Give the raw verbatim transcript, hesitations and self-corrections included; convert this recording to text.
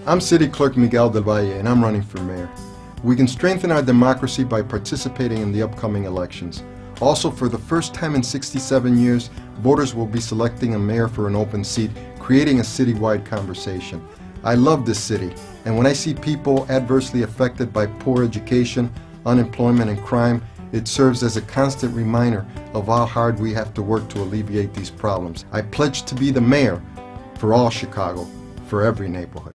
I'm City Clerk Miguel del Valle, and I'm running for mayor. We can strengthen our democracy by participating in the upcoming elections. Also, for the first time in sixty-seven years, voters will be selecting a mayor for an open seat, creating a citywide conversation. I love this city, and when I see people adversely affected by poor education, unemployment, and crime, it serves as a constant reminder of how hard we have to work to alleviate these problems. I pledge to be the mayor for all Chicago, for every neighborhood.